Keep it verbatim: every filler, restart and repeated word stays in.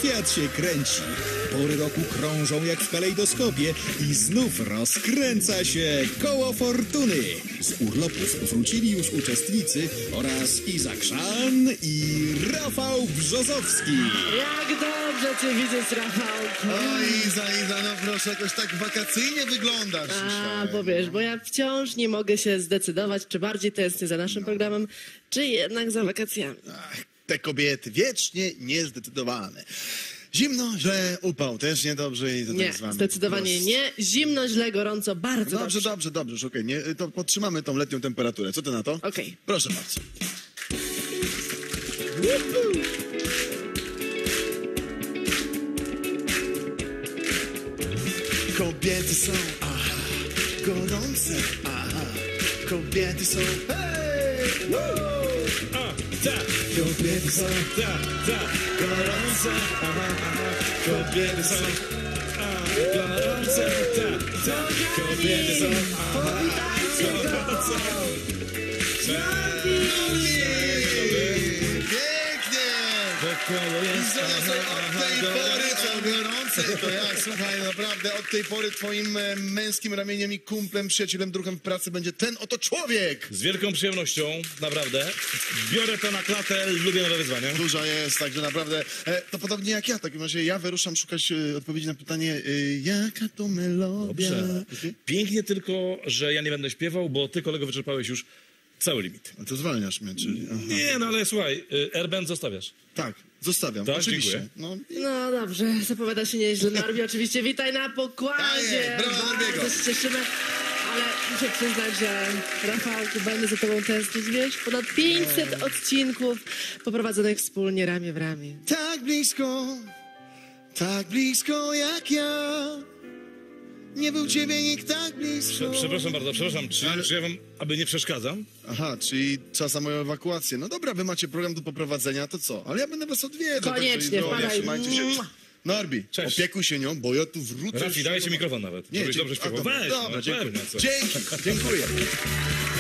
Świat się kręci. Pory roku krążą jak w kalejdoskopie i znów rozkręca się koło fortuny. Z urlopów wrócili już uczestnicy oraz Izak Szan i Rafał Brzozowski. Jak dobrze cię widzieć, Rafałku. Oj, Iza, Iza, no proszę, jakoś tak wakacyjnie wyglądasz. A, dzisiaj. bo wiesz, bo ja wciąż nie mogę się zdecydować, czy bardziej tęsknię za naszym programem, czy jednak za wakacjami. Ach, te kobiety wiecznie niezdecydowane. Zimno, źle, upał też niedobrze i to Nie, tak z wami. zdecydowanie No, nie. Zimno, źle, gorąco, bardzo Dobrze, dobrze. dobrze, dobrze, już okej, nie, to podtrzymamy tą letnią temperaturę. Co ty na to? Okej. Proszę bardzo. Kobiety są, aha, gorące, aha, kobiety są, hej, woo! Kobiety są, gorące, aha, aha, kobiety są, gorące, kobiety są, aha, gorące. Pięknie! I zaraz od tej pory, co gorące to jak, słuchaj, naprawdę od tej pory twoim e, męskim ramieniem i kumplem, przyjacielem, druhem w pracy będzie ten oto człowiek. Z wielką przyjemnością, naprawdę. Biorę to na klatę, lubię nowe wyzwania. Duża jest, także naprawdę, e, to podobnie jak ja, w takim razie ja wyruszam szukać e, odpowiedzi na pytanie, e, jaka to melodia. Dobrze. Pięknie tylko, że ja nie będę śpiewał, bo ty, kolego, wyczerpałeś już cały limit. A to zwalniasz mnie, czyli... Aha. Nie, no ale słuchaj, y, Airband zostawiasz. Tak, zostawiam, Tak, oczywiście. dziękuję. No, No dobrze, zapowiada się nieźle. Norbi, oczywiście witaj na pokładzie. Daję, brawo, Norbiego. Bardzo się cieszymy, ale muszę przyznać, że Rafałku, będę za tobą tęsknić, wiesz? Ponad pięćset odcinków poprowadzonych wspólnie ramię w ramię. tak blisko, tak blisko jak ja. Nie był ciebie nikt tak blisko. Prze, przepraszam bardzo, przepraszam, czy, Ale- czy ja wam, aby nie przeszkadzam? Aha, czyli czas na moją ewakuację. No dobra, wy macie program do poprowadzenia, to co? Ale ja będę was odwiedzał. Koniecznie, także zdrowie, wpadaj. trzymajcie się. Mua. Norbi, Cześć. opiekuj się nią, bo ja tu wrócę. Rafi, dajcie mikrofon nawet, Nie, żebyś dzie- dobrze a, śpiewał. dobra, Weź, dobra, no, dziękuję. pewnie, co? Dzięki, dziękuję.